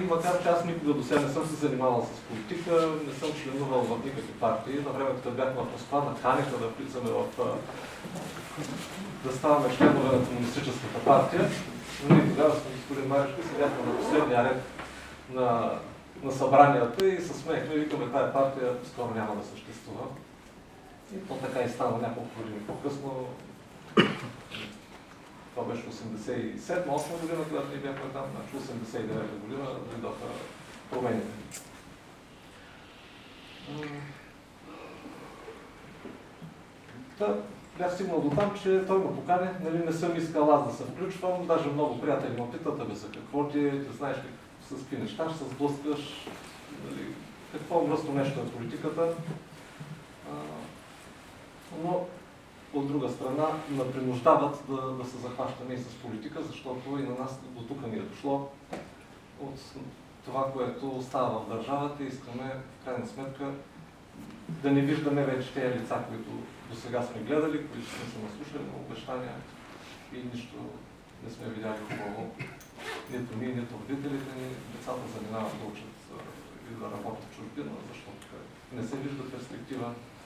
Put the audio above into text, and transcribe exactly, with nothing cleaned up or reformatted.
макар че аз никога до сега не съм се занимавал с политика, не съм членувал в никакви партии. На времето, като бяхме в Москва, наканиха да влизаме в... да ставаме членове на Комунистическата партия. Но ние тогава с господин Марешки седяхме на последния ред на, на събранията и се смеехме и викаме, тая партия скоро няма да съществува. И то така и стана няколко години по-късно. Това беше осемдесет и седма осма година, когато ние бяхме там, значи осемдесет и девета година дойдоха промените. Та, бях стигнал до там, че той ме покани, нали, не съм искал аз да се включвам, даже много приятели ме питат, абе за какво ти, да знаеш с какви неща, ще се сблъскаш, нали, какво мръсно нещо е политиката. А, но от друга страна ме принуждават да, да се захващаме и с политика, защото и на нас до тук ни е дошло от това, което става в държавата и искаме в крайна сметка да не виждаме вече тези лица, които до сега сме гледали, които сме се наслушали на обещания и нищо не сме видяли хубаво. Нито ние, нито родителите ни, децата заминават да учат и да работят в чужбина, защото не се вижда перспектива.